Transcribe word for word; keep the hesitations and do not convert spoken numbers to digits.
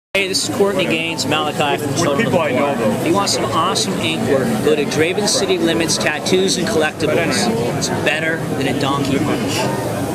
Hey, this is Courtney Gaines, Malachi from Children people of the I know, Corn. though. If you want some awesome ink work, go to Draven City Limits Tattoos and Collectibles. It's better than a donkey punch.